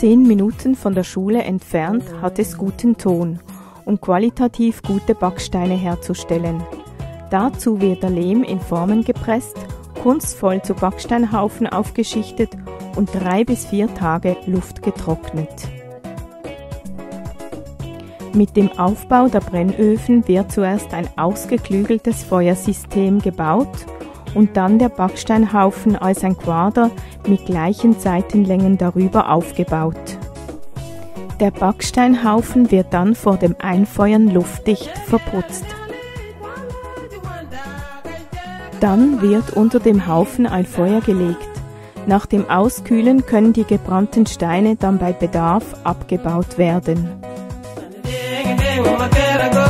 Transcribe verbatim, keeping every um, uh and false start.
zehn Minuten von der Schule entfernt hat es guten Ton, um qualitativ gute Backsteine herzustellen. Dazu wird der Lehm in Formen gepresst, kunstvoll zu Backsteinhaufen aufgeschichtet und drei bis vier Tage luftgetrocknet. Mit dem Aufbau der Brennöfen wird zuerst ein ausgeklügeltes Feuersystem gebaut und dann der Backsteinhaufen als ein Quader mit gleichen Seitenlängen darüber aufgebaut. Der Backsteinhaufen wird dann vor dem Einfeuern luftdicht verputzt. Dann wird unter dem Haufen ein Feuer gelegt. Nach dem Auskühlen können die gebrannten Steine dann bei Bedarf abgebaut werden.